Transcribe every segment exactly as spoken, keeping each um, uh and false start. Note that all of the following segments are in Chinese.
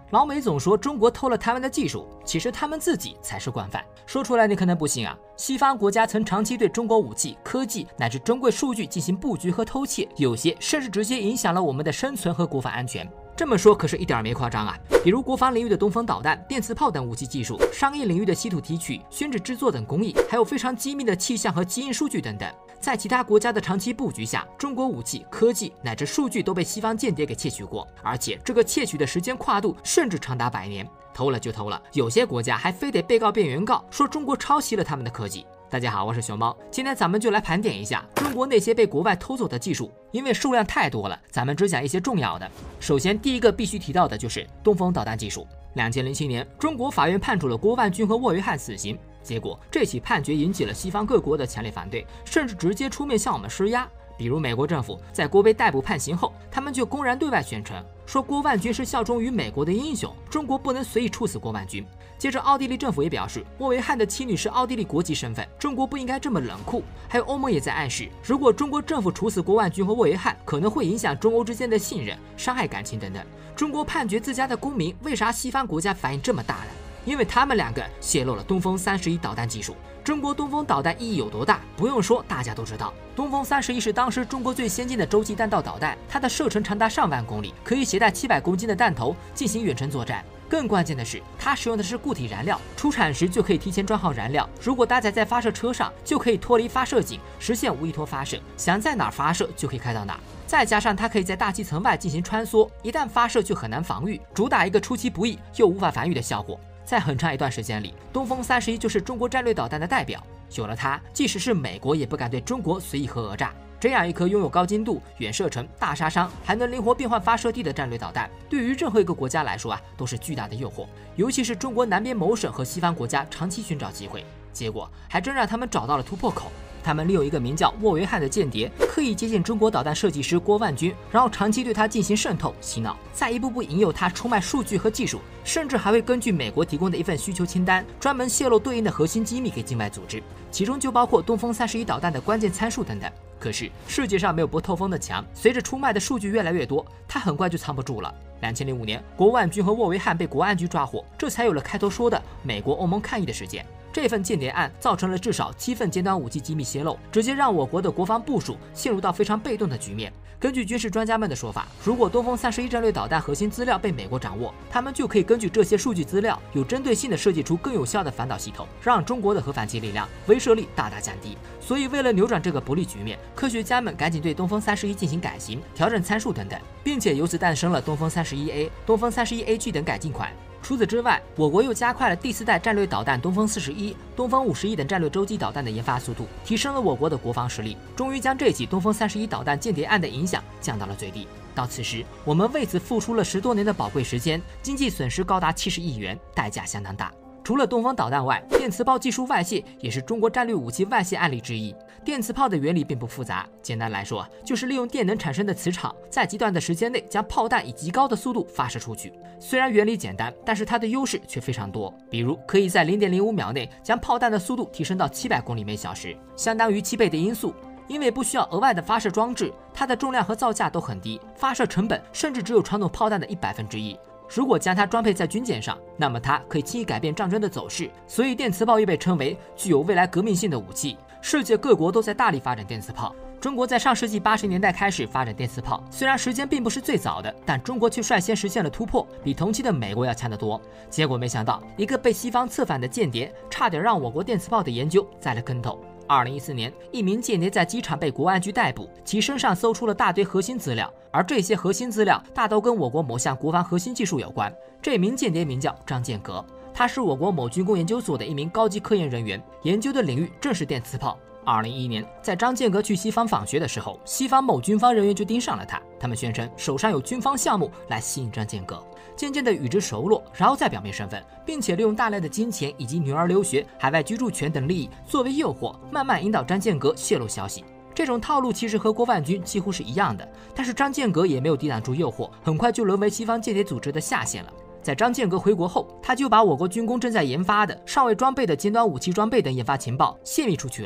老美总说中国偷了台湾的技术，其实他们自己才是惯犯。说出来你可能不信啊，西方国家曾长期对中国武器、科技乃至珍贵数据进行布局和偷窃，有些甚至直接影响了我们的生存和国防安全。这么说可是一点没夸张啊！比如国防领域的东风导弹、电磁炮等武器技术，商业领域的稀土提取、宣纸制作等工艺，还有非常机密的气象和基因数据等等。在其他国家的长期布局下，中国武器、科技乃至数据都被西方间谍给窃取过，而且这个窃取的时间跨度甚至长达百年。偷了就偷了，有些国家还非得被告变原告，说中国抄袭了他们的科技。大家好，我是熊猫，今天咱们就来盘点一下中国那些被国外偷走的技术，因为数量太多了，咱们只讲一些重要的。首先，第一个必须提到的就是东风导弹技术。两千零七年，中国法院判处了郭万军和沃维汉死刑，结果这起判决引起了西方各国的强烈反对，甚至直接出面向我们施压。比如美国政府在郭被逮捕判刑后，他们就公然对外宣称说郭万军是效忠于美国的英雄，中国不能随意处死郭万军。接着奥地利政府也表示，沃维汉的妻女是奥地利国籍身份，中国不应该这么冷酷。还有欧盟也在暗示，如果中国政府处死郭万军和沃维汉，可能会影响中欧之间的信任，伤害感情等等。中国判决自家的公民，为啥西方国家反应这么大呢？因为他们两个泄露了东风三十一导弹技术。中国东风导弹意义有多大，不用说，大家都知道。东风三十一是当时中国最先进的洲际弹道导弹，它的射程长达上万公里，可以携带七百公斤的弹头进行远程作战。更关键的是，它使用的是固体燃料，出产时就可以提前装好燃料，如果搭载在发射车上，就可以脱离发射井，实现无依托发射，想在哪儿发射就可以开到哪儿。再加上它可以在大气层外进行穿梭，一旦发射就很难防御，主打一个出其不意又无法防御的效果。在很长一段时间里，东风三十一就是中国战略导弹的代表，有了它，即使是美国也不敢对中国随意核讹诈。这样一颗拥有高精度、远射程、大杀伤，还能灵活变换发射地的战略导弹，对于任何一个国家来说啊，都是巨大的诱惑。尤其是中国南边某省和西方国家长期寻找机会，结果还真让他们找到了突破口。他们利用一个名叫沃维汉的间谍，刻意接近中国导弹设计师郭万军，然后长期对他进行渗透、洗脑，再一步步引诱他出卖数据和技术，甚至还会根据美国提供的一份需求清单，专门泄露对应的核心机密给境外组织，其中就包括东风三十一导弹的关键参数等等。可是世界上没有不透风的墙，随着出卖的数据越来越多，他很快就藏不住了。两千零五年，郭万军和沃维汉被国安局抓获，这才有了开头说的美国、欧盟抗议的事件。这份间谍案造成了至少七份尖端武器机密泄露，直接让我国的国防部署陷入到非常被动的局面。根据军事专家们的说法，如果东风三十一战略导弹核心资料被美国掌握，他们就可以根据这些数据资料，有针对性的设计出更有效的反导系统，让中国的核反击力量、威慑力大大降低。所以为了扭转这个不利局面，科学家们赶紧对东风三十一进行改型、调整参数等等，并且由此诞生了东风三十一 A、东风三十一 A G 等改进款。除此之外，我国又加快了第四代战略导弹东风四十一、东风五十一等战略洲际导弹的研发速度，提升了我国的国防实力，终于将这起东风三十一导弹间谍案的影响降到了最低。到此时，我们为此付出了十多年的宝贵时间，经济损失高达七十亿元，代价相当大。除了东风导弹外，电磁炮技术外泄也是中国战略武器外泄案例之一。电磁炮的原理并不复杂，简单来说，就是利用电能产生的磁场，在极短的时间内将炮弹以极高的速度发射出去。虽然原理简单，但是它的优势却非常多，比如可以在 零点零五秒内将炮弹的速度提升到七百公里每小时，相当于七倍的音速。因为不需要额外的发射装置，它的重量和造价都很低，发射成本甚至只有传统炮弹的一百分之一。如果将它装配在军舰上，那么它可以轻易改变战争的走势，所以电磁炮又被称为具有未来革命性的武器。世界各国都在大力发展电磁炮，中国在上世纪八十年代开始发展电磁炮，虽然时间并不是最早的，但中国却率先实现了突破，比同期的美国要强得多。结果没想到，一个被西方策反的间谍，差点让我国电磁炮的研究栽了跟头。二零一四年，一名间谍在机场被国安局逮捕，其身上搜出了大堆核心资料，而这些核心资料大都跟我国某项国防核心技术有关。这名间谍名叫张建革，他是我国某军工研究所的一名高级科研人员，研究的领域正是电磁炮。二零一一年，在张建革去西方访学的时候，西方某军方人员就盯上了他，他们宣称手上有军方项目来吸引张建革，渐渐的与之熟络，然后再表明身份，并且利用大量的金钱以及女儿留学、海外居住权等利益作为诱惑，慢慢引导张建革泄露消息。这种套路其实和郭万军几乎是一样的，但是张建革也没有抵挡住诱惑，很快就沦为西方间谍组织的下线了。在张建革回国后，他就把我国军工正在研发的尚未装备的尖端武器装备等研发情报泄密出去了。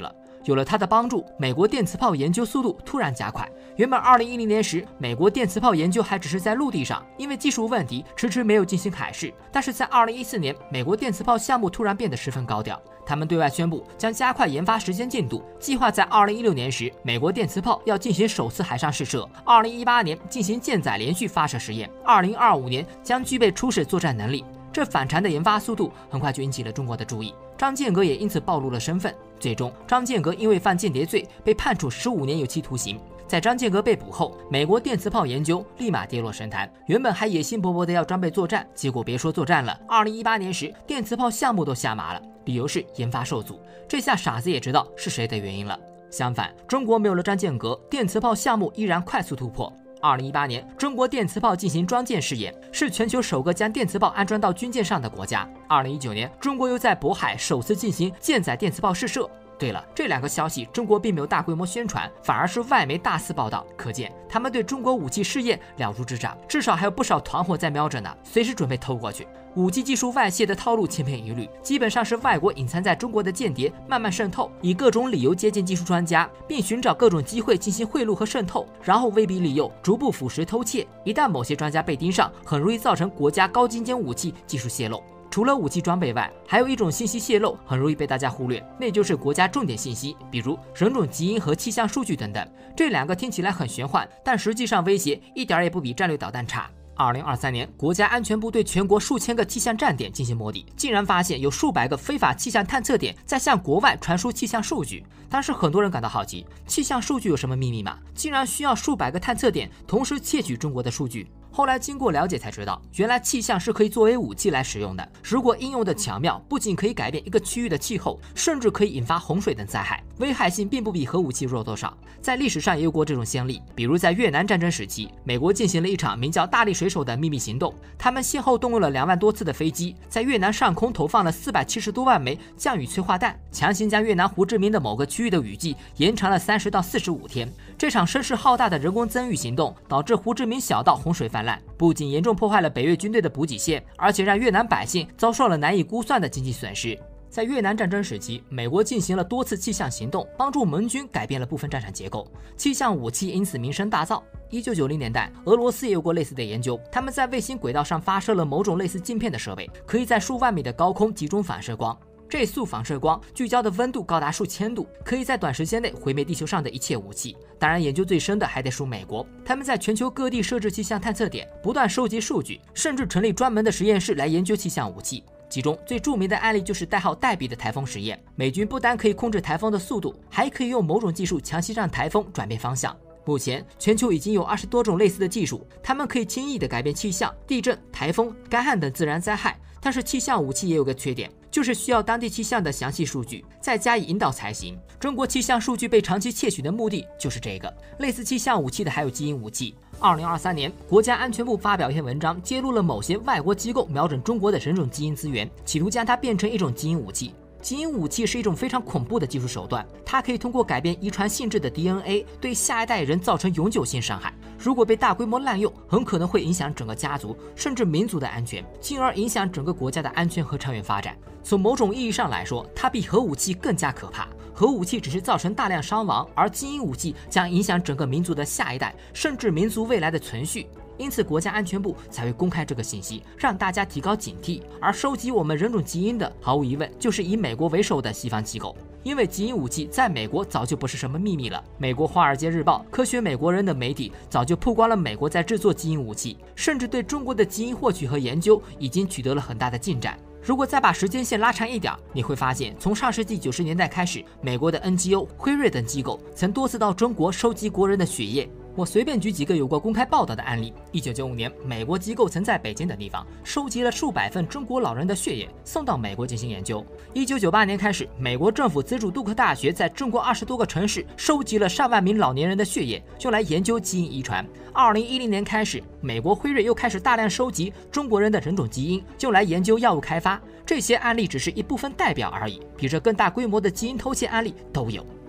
有了它的帮助，美国电磁炮研究速度突然加快。原本二零一零年时，美国电磁炮研究还只是在陆地上，因为技术问题迟迟没有进行海试。但是在二零一四年，美国电磁炮项目突然变得十分高调。他们对外宣布将加快研发时间进度，计划在二零一六年时，美国电磁炮要进行首次海上试射；二零一八年进行舰载连续发射实验；二零二五年将具备初始作战能力。这反常的研发速度很快就引起了中国的注意，张建国也因此暴露了身份。最终，张建国因为犯间谍罪被判处十五年有期徒刑。在张建国被捕后，美国电磁炮研究立马跌落神坛。原本还野心勃勃的要装备作战，结果别说作战了，二零一八年时电磁炮项目都下马了，理由是研发受阻。这下傻子也知道是谁的原因了。相反，中国没有了张建国，电磁炮项目依然快速突破。二零一八年，中国电磁炮进行装舰试验，是全球首个将电磁炮安装到军舰上的国家。二零一九年，中国又在渤海首次进行舰载电磁炮试射。对了，这两个消息中国并没有大规模宣传，反而是外媒大肆报道，可见他们对中国武器试验了如指掌，至少还有不少团伙在瞄着呢，随时准备偷过去。五 G 技术外泄的套路千篇一律，基本上是外国隐藏在中国的间谍慢慢渗透，以各种理由接近技术专家，并寻找各种机会进行贿赂和渗透，然后威逼利诱，逐步腐蚀偷窃。一旦某些专家被盯上，很容易造成国家高精尖武器技术泄露。除了武器装备外，还有一种信息泄露很容易被大家忽略，那就是国家重点信息，比如人种基因和气象数据等等。这两个听起来很玄幻，但实际上威胁一点也不比战略导弹差。二零二三年，国家安全部对全国数千个气象站点进行摸底，竟然发现有数百个非法气象探测点在向国外传输气象数据。当时很多人感到好奇，气象数据有什么秘密吗？竟然需要数百个探测点同时窃取中国的数据？后来经过了解才知道，原来气象是可以作为武器来使用的。如果应用的巧妙，不仅可以改变一个区域的气候，甚至可以引发洪水等灾害，危害性并不比核武器弱多少。在历史上也有过这种先例，比如在越南战争时期，美国进行了一场名叫大力水手的秘密行动，他们先后动用了两万多次的飞机，在越南上空投放了四百七十多万枚降雨催化弹，强行将越南胡志明的某个区域的雨季延长了三十到四十五天。这场声势浩大的人工增雨行动，导致胡志明小道洪水泛滥，不仅严重破坏了北越军队的补给线，而且让越南百姓遭受了难以估算的经济损失。在越南战争时期，美国进行了多次气象行动，帮助盟军改变了部分战场结构，气象武器因此名声大噪。一九九零年代，俄罗斯也有过类似的研究，他们在卫星轨道上发射了某种类似镜片的设备，可以在数万米的高空集中反射光。这束反射光聚焦的温度高达数千度，可以在短时间内毁灭地球上的一切武器。当然，研究最深的还得数美国，他们在全球各地设置气象探测点，不断收集数据，甚至成立专门的实验室来研究气象武器。其中最著名的案例就是代号黛比的台风实验。美军不但可以控制台风的速度，还可以用某种技术强行让台风转变方向。目前全球已经有二十多种类似的技术，它们可以轻易地改变气象、地震、台风、干旱等自然灾害。但是气象武器也有个缺点，就是需要当地气象的详细数据，再加以引导才行。中国气象数据被长期窃取的目的就是这个。类似气象武器的还有基因武器。二零二三年，国家安全部发表一篇文章，揭露了某些外国机构瞄准中国的人种基因资源，企图将它变成一种基因武器。基因武器是一种非常恐怖的技术手段，它可以通过改变遗传性质的 D N A 对下一代人造成永久性伤害。如果被大规模滥用，很可能会影响整个家族甚至民族的安全，进而影响整个国家的安全和长远发展。从某种意义上来说，它比核武器更加可怕。核武器只是造成大量伤亡，而基因武器将影响整个民族的下一代，甚至民族未来的存续。因此，国家安全部才会公开这个信息，让大家提高警惕。而收集我们人种基因的，毫无疑问就是以美国为首的西方机构。因为基因武器在美国早就不是什么秘密了。美国《华尔街日报》科学美国人的媒体早就曝光了美国在制作基因武器，甚至对中国的基因获取和研究已经取得了很大的进展。如果再把时间线拉长一点，你会发现，从上世纪九十年代开始，美国的 N G O、辉瑞等机构曾多次到中国收集国人的血液。我随便举几个有过公开报道的案例。一九九五年，美国机构曾在北京等地方收集了数百份中国老人的血液，送到美国进行研究。一九九八年开始，美国政府资助杜克大学在中国二十多个城市收集了上万名老年人的血液，用来研究基因遗传。二零一零年开始，美国辉瑞又开始大量收集中国人的人种基因，用来研究药物开发。这些案例只是一部分代表而已，比这更大规模的基因偷窃案例都有。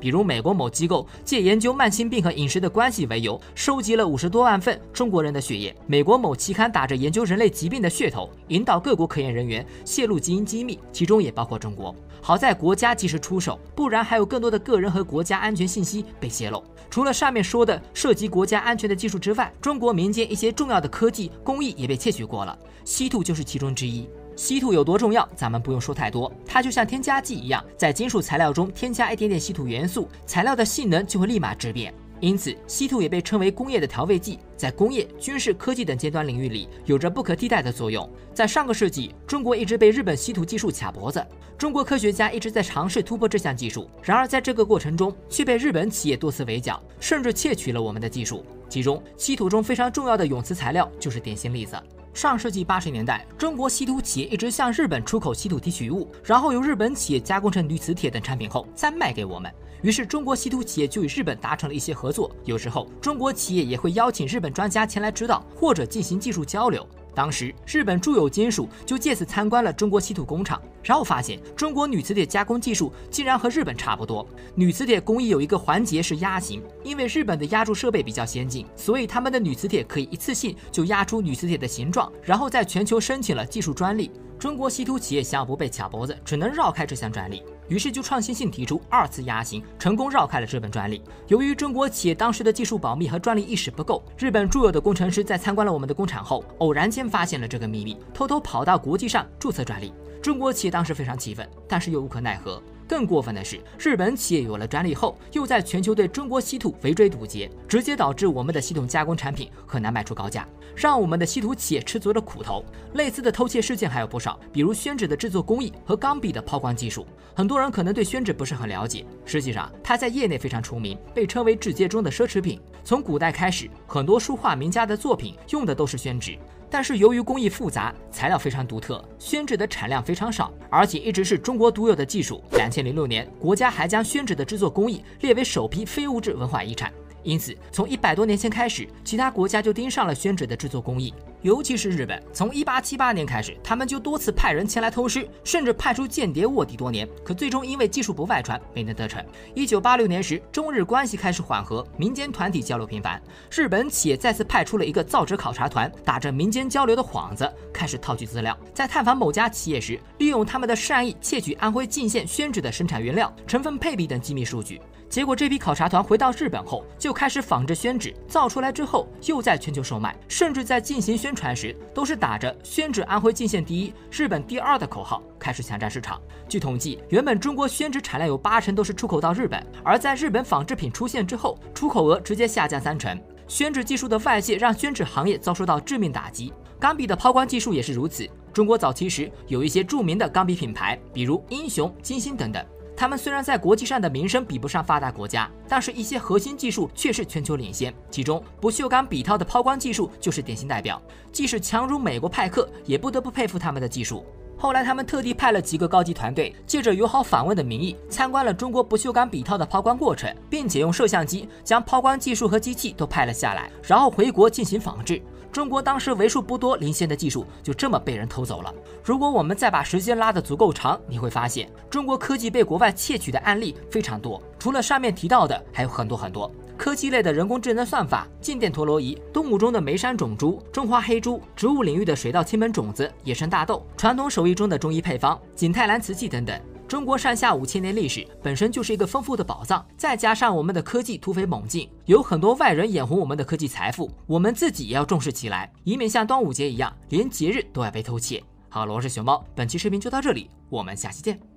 比如美国某机构借研究慢性病和饮食的关系为由，收集了五十多万份中国人的血液；美国某期刊打着研究人类疾病的噱头，引导各国科研人员泄露基因机密，其中也包括中国。好在国家及时出手，不然还有更多的个人和国家安全信息被泄露。除了上面说的涉及国家安全的技术之外，中国民间一些重要的科技工艺也被窃取过了，稀土就是其中之一。稀土有多重要，咱们不用说太多，它就像添加剂一样，在金属材料中添加一点点稀土元素，材料的性能就会立马质变。因此，稀土也被称为工业的调味剂，在工业、军事、科技等尖端领域里有着不可替代的作用。在上个世纪，中国一直被日本稀土技术卡脖子，中国科学家一直在尝试突破这项技术，然而在这个过程中却被日本企业多次围剿，甚至窃取了我们的技术。其中，稀土中非常重要的永磁材料就是典型例子。上世纪八十年代，中国稀土企业一直向日本出口稀土提取物，然后由日本企业加工成铝磁铁等产品后再卖给我们。于是中国稀土企业就与日本达成了一些合作，有时候中国企业也会邀请日本专家前来指导或者进行技术交流。当时日本住友金属就借此参观了中国稀土工厂，然后发现中国铝磁铁加工技术竟然和日本差不多。铝磁铁工艺有一个环节是压型，因为日本的压铸设备比较先进，所以他们的铝磁铁可以一次性就压出铝磁铁的形状，然后在全球申请了技术专利。中国稀土企业想要不被卡脖子，只能绕开这项专利，于是就创新性提出二次压型，成功绕开了日本专利。由于中国企业当时的技术保密和专利意识不够，日本驻有的工程师在参观了我们的工厂后，偶然间发现了这个秘密，偷偷跑到国际上注册专利。中国企业当时非常气愤，但是又无可奈何。更过分的是，日本企业有了专利后，又在全球对中国稀土围追堵截，直接导致我们的稀土加工产品很难卖出高价，让我们的稀土企业吃足了苦头。类似的偷窃事件还有不少，比如宣纸的制作工艺和钢笔的抛光技术。很多人可能对宣纸不是很了解，实际上它在业内非常出名，被称为纸界中的奢侈品。从古代开始，很多书画名家的作品用的都是宣纸。但是由于工艺复杂，材料非常独特，宣纸的产量非常少，而且一直是中国独有的技术。两千零六年，国家还将宣纸的制作工艺列为首批非物质文化遗产。因此，从一百多年前开始，其他国家就盯上了宣纸的制作工艺，尤其是日本。从一八七八年开始，他们就多次派人前来偷师，甚至派出间谍卧底多年，可最终因为技术不外传，没能得逞。一九八六年时，中日关系开始缓和，民间团体交流频繁，日本企业再次派出了一个造纸考察团，打着民间交流的幌子，开始套取资料。在探访某家企业时，利用他们的善意窃取安徽泾县宣纸的生产原料、成分配比等机密数据。结果这批考察团回到日本后，就开始仿制宣纸，造出来之后又在全球售卖，甚至在进行宣传时都是打着宣纸安徽泾县第一、日本第二的口号，开始抢占市场。据统计，原本中国宣纸产量有八成都是出口到日本，而在日本仿制品出现之后，出口额直接下降三成。宣纸技术的外泄让宣纸行业遭受到致命打击。钢笔的抛光技术也是如此。中国早期时有一些著名的钢笔品牌，比如英雄、金星等等。他们虽然在国际上的名声比不上发达国家，但是一些核心技术却是全球领先。其中，不锈钢笔套的抛光技术就是典型代表。即使强如美国派克，也不得不佩服他们的技术。后来，他们特地派了几个高级团队，借着友好访问的名义，参观了中国不锈钢笔套的抛光过程，并且用摄像机将抛光技术和机器都拍了下来，然后回国进行仿制。中国当时为数不多领先的技术就这么被人偷走了。如果我们再把时间拉得足够长，你会发现中国科技被国外窃取的案例非常多。除了上面提到的，还有很多很多。科技类的人工智能算法、静电陀螺仪、动物中的眉山种猪、中华黑猪、植物领域的水稻亲本种子、野生大豆、传统手艺中的中医配方、景泰蓝瓷器等等。中国上下五千年历史本身就是一个丰富的宝藏，再加上我们的科技突飞猛进，有很多外人眼红我们的科技财富，我们自己也要重视起来，以免像端午节一样，连节日都要被偷窃。好了，我是熊猫，本期视频就到这里，我们下期见。